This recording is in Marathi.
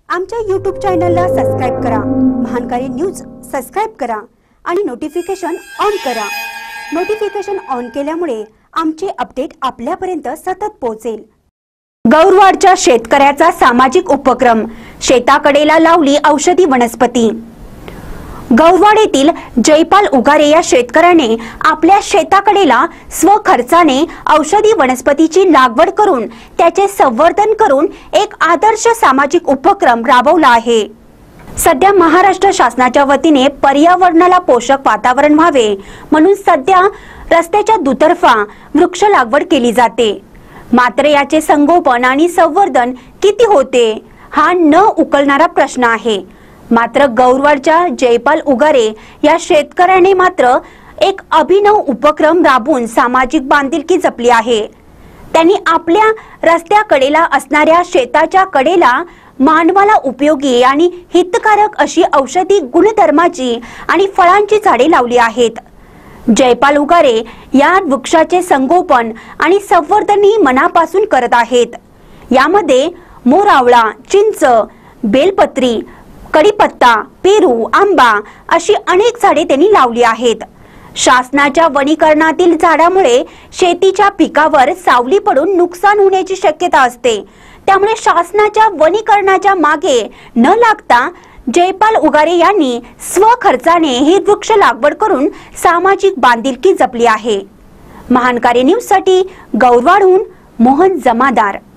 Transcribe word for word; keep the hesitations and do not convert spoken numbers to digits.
आमच्या यूट्यूब चॅनलला सबस्क्राइब करा, महानकारी न्यूज सबस्क्राइब करा आणि नोटिफिकेशन ऑन करा। नोटिफिकेशन ऑन केल्यामुळे आमचे अपडेट आपल्यापर्यंत सतत पोहोचेल। गौरवाडच्या शेतकऱ्याचा सामाजिक उपक्रम, शेताकडेला लावली औषधी वनस्पती। गौरवाड येथील जयपाल उगारे या शेतकऱ्याने आपल्या शेताकडेला स्वखर्चाने औषधी वनस्पतीची लागवड करून त्याचे संवर्धन करून एक आदर्श सामाजिक उपक्रम राबवला आहे। सध्या महाराष्ट्र शासनाच्या वतीने पर्यावरणाला पोषक वातावरण व्हावे म्हणून सध्या रस्त्याच्या दुतर्फा वृक्ष लागवड केली जाते। मात्र याचे संगोपन आणि संवर्धन किती होते हा न उकलणारा प्रश्न आहे। मात्र गौरवाडच्या जयपाल उगारे या शेतकऱ्याने मात्र एक अभिनव उपक्रम राबवून सामाजिक बांधिलकी जपली आहे। त्यांनी आपल्या रस्त्याकडेला असणाऱ्या शेताच्या कडेला मानवाला उपयोगी आणि हितकारक अशी औषधी गुणधर्माची आणि फळांची झाडे लावली आहेत। जयपाल उगारे या वृक्षाचे संगोपन आणि संवर्धन मनापासून करत आहेत। यामध्ये मोरावळा, चिंच, बेलपत्री, कडीपत्ता, पेरू, आंबा अशी अनेक झाडे त्यांनी लावली आहेत। शासनाच्या वनीकरणातील झाडामुळे शेतीच्या पिकावर सावली पडून नुकसान होण्याची शक्यता असते। त्यामुळे शासनाच्या वनीकरणाच्या मागे न लागता जयपाल उगारे यांनी स्वखर्चाने ही वृक्ष लागवड करून सामाजिक बांधिलकी जपली आहे। महानकारी न्यूज साठी गौरवाडहून मोहन जमादार।